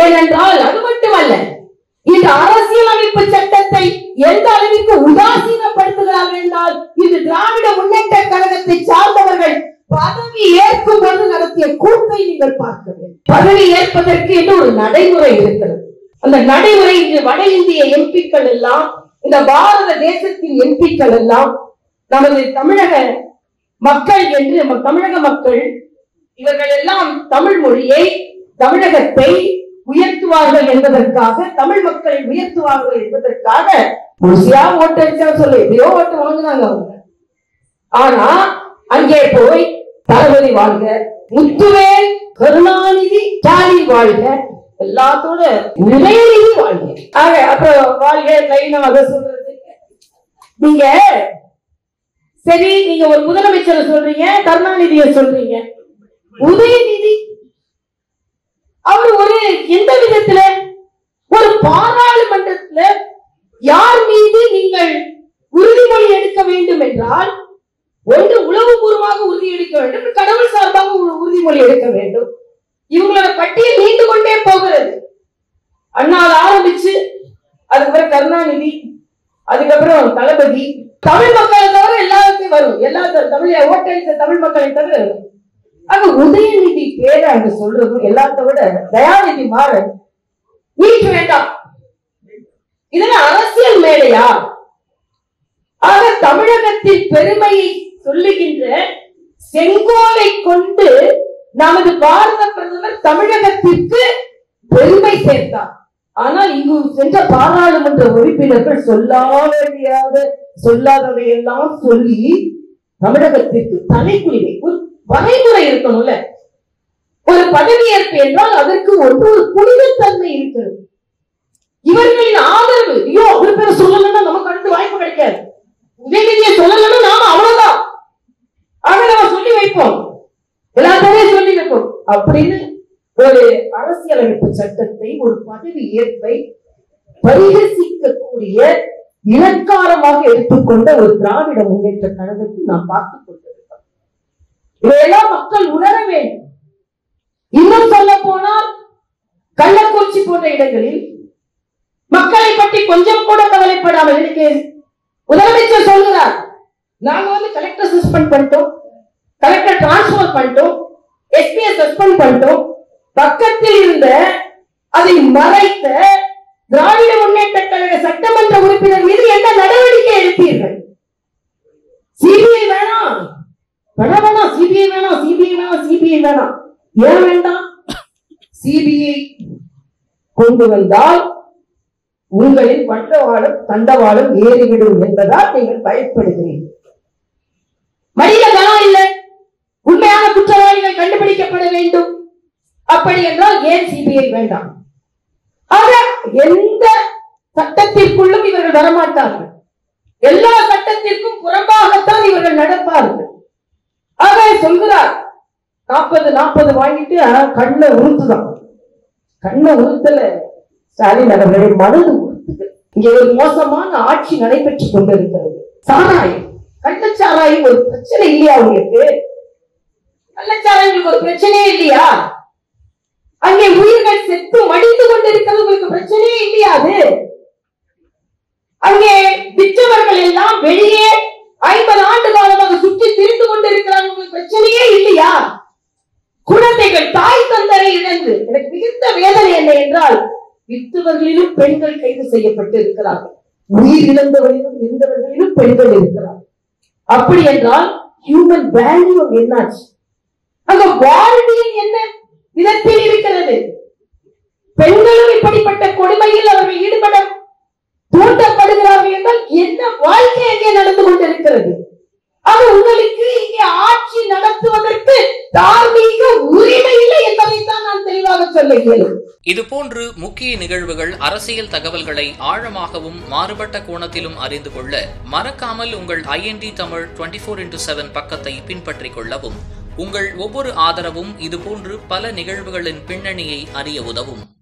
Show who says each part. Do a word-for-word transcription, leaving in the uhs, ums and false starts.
Speaker 1: ஏனென்றால் அது மட்டுமல்ல, இந்த அரசியலமைப்பு சட்டத்தை எந்த அளவிற்கு உதாசீனப்படுத்துகிறார்கள் என்றால், இது திராவிட முன்னேற்ற கழகத்தை சார்ந்தவர்கள் பதவி ஏற்கும் போது நடத்திய கூட்டை நீங்கள் பார்க்க வேண்டும். பதவி ஏற்பதற்கு என்று ஒரு நடைமுறை இருக்கிறது. அந்த நடைமுறை வட இந்திய எம்பிக்கள் எல்லாம், இந்த பாரத தேசத்தின் எம்பிக்கள் எல்லாம், நமது தமிழக மக்கள் என்று தமிழக மக்கள் இவர்கள் எல்லாம் தமிழ் மொழியை, தமிழகத்தை உயர்த்துவார்கள் என்பதற்காக, தமிழ் மக்களை உயர்த்துவார்கள் என்பதற்காக முழுசியா ஓட்டு அடிச்சா சொல்லு எப்படியோ ஓட்டு வாங்கினாங்க அவங்க. ஆனா அங்கே போய் தளபதி வாழ்க, முத்துவேல், கருணாநிதி, ஸ்டாலின் வாழ்க, எல்லாத்தோட உதயநிதி வாழ்க. ஆக அப்புறம் வாழ்க லைனாக சொல்றது. நீங்க சரி, நீங்க ஒரு முதலமைச்சரை சொல்றீங்க, கருணாநிதியை சொல்றீங்க, உதயநிதி அவர் ஒரு எந்த விதத்துல ஒரு பாராளுமன்றத்துல யார் மீது நீங்கள் உறுதிமொழி எடுக்க வேண்டும் என்றால், ஒன்று உளவுபூர்வமாக உறுதி எடுக்க வேண்டும், கடவுள் சார்பாக உறுதிமொழி எடுக்க வேண்டும். இவங்களோட பட்டியல் நீண்டு கொண்டே போகிறது. அண்ணால் ஆரம்பிச்சு அதுக்கப்புறம் கருணாநிதி, அதுக்கப்புறம் தளபதி, தமிழ் மக்களை தவிர எல்லாத்தையும் வரும், எல்லா தமிழ் ஓட்டளித்த தமிழ் மக்களை தவிர வரும். அங்க உதயநிதி பேரை அங்க சொல்றதும் எல்லாத்த விட தயாநிதி மாறன் நீக்க வேண்டாம். இதெல்லாம் அரசியல் மேடையா? ஆக தமிழகத்தின் பெருமையை சொல்லுகின்ற செங்கோலை கொண்டு நமது பாரத பிரதமர் தமிழகத்திற்கு பெருமை சேர்த்தார். ஆனால் இங்கு சென்ற பாராளுமன்ற உறுப்பினர்கள் சொல்லாத சொல்லாததையெல்லாம் சொல்லி தமிழகத்திற்கு தலைக்குறிவை, ஒரு வரைமுறை இருக்கணும்ல. ஒரு பதவியேற்பு என்றால் அதற்கு ஒன்று ஒரு புனிதத்தன்மை இருக்கிறது. இவர்களின் ஆதரவு, ஐயோ அவர் பேரை சொல்லலன்னா நமக்கு அடுத்து வாய்ப்பு கிடைக்காது, உதயநிதியை சொல்லலன்னா நாம அவ்வளவுதான், ஆக நம்ம சொல்லி வைப்போம், எல்லாத்தையும் சொல்லி வைப்போம் அப்படின்னு ஒரு அரசியலமைப்பு சட்டத்தை, ஒரு பதவி ஏற்பை பரிகசிக்கக்கூடிய இலக்காரமாக எடுத்துக்கொண்ட ஒரு திராவிட முன்னேற்ற கழகத்தை நாம் பார்த்துக் கொண்டிருக்கிறோம். இதையெல்லாம் மக்கள் உணர வேண்டும். இன்னும் சொல்ல போனால் கள்ளக்குறிச்சி போன்ற இடங்களில் மக்களை பற்றி கொஞ்சம் கூட கவலைப்படாமல் இன்னைக்கு முதலமைச்சர் சொல்கிறார், நாங்க வந்து கலெக்டர் சஸ்பெண்ட் பண்ணிட்டோம், கலெக்டர் டிரான்ஸ்பர் பண்ணிட்டோம், எஸ்பியை சஸ்பெண்ட் பண்ணிட்டோம், பக்கத்தில் இருந்த அதை மறைத்த திராவிட முன்னேற்ற கழக சட்டமன்ற உறுப்பினர் மீது என்ன நடவடிக்கை எடுத்தீர்கள்? சிபிஐ வேணாம், வேணாம், சிபிஐ வேணாம், சிபிஐ வேணாம், சிபிஐ வேணாம். ஏன் வேண்டாம்? சிபிஐ கொண்டு வந்தால் உங்களின் பண்டவாளம் தண்டவாளம் ஏறிவிடும் என்பதால் நீங்கள் பயப்படுகிறீர்கள். மனித கணம் இல்லை, உண்மையான குற்றவாளிகள் கண்டுபிடிக்கப்பட வேண்டும். அப்படி என்றால் ஏன் சிபிஐ வேண்டாம்? ஆக எந்த சட்டத்திற்குள்ளும் இவர்கள் வரமாட்டார்கள், எல்லா சட்டத்திற்கும் புறம்பாகத்தான் இவர்கள் நடப்பார்கள். ஆக சொல்கிறார், நாற்பது நாற்பது வாங்கிட்டு கண்ணை உறுத்துதான், கண்ணை உறுத்தல ஸ்டாலின் அவர்களுடைய மனது உறுத்துது. இங்க ஒரு மோசமான ஆட்சி நடைபெற்றுக் கொண்டிருக்கிறது. சாராயம், கள்ளச்சாராயம் ஒரு பிரச்சனை இல்லையா உங்களுக்கு? கள்ளச்சாராயங்களுக்கு ஒரு பிரச்சனையே இல்லையா? அங்கே உயிர்கள் செத்து மடிந்து கொண்டிருக்கிறது உங்களுக்கு பிரச்சனையே இல்லையாது? அங்கே விற்றவர்கள் எல்லாம் வெளியே ஐம்பது ஆண்டு காலமாக சுற்றி திரிந்து கொண்டிருக்கிறார்கள், உங்களுக்கு பிரச்சனையே இல்லையா? குழந்தைகள் தாய் தந்தரை இழந்து, எனக்கு மிகுந்த வேதனை என்ன என்றால், விற்றவர்களிலும் பெண்கள் கைது செய்யப்பட்டு இருக்கிறார்கள், உயிர் இழந்தவர்களிலும் இருந்தவர்களிலும் பெண்கள் இருக்கிறார்கள். அப்படி என்றால் ஹியூமன் வேல்யூ என்னாச்சு? அங்க வாழ்வியல் என்ன விதத்தில் இருக்கிறது? பெண்களும் இப்படிப்பட்ட கொடுமையில் அவர்கள் ஈடுபட தூண்டப்படுகிறார்கள் என்றால் என்ன வாழ்க்கை அங்கே நடந்து கொண்டிருக்கிறது? அது உங்களுக்கு இங்கே ஆட்சி நடத்துவதற்கு தார்மீக உரிமை இல்லை என்பதைத்தான் நான் தெளிவாக சொல்லுகிறேன்.
Speaker 2: இதுபோன்று முக்கிய நிகழ்வுகள், அரசியல் தகவல்களை ஆழமாகவும் மாறுபட்ட கோணத்திலும் அறிந்து கொள்ள மறக்காமல் உங்கள் IND Tamil twenty four into seven பக்கத்தை பின்பற்றிக் கொள்ளவும். உங்கள் ஒவ்வொரு ஆதரவும் இதுபோன்று பல நிகழ்வுகளின் பின்னணியை அறிய உதவும்.